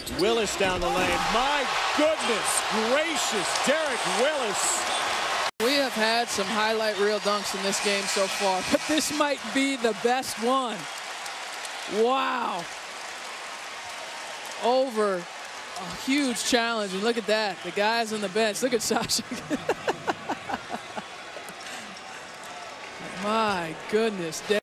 Willis down the lane. My goodness gracious, Derek Willis. We have had some highlight reel dunks in this game so far, but this might be the best one. Wow. Over a huge challenge. And look at that. The guys on the bench. Look at Sasha. My goodness.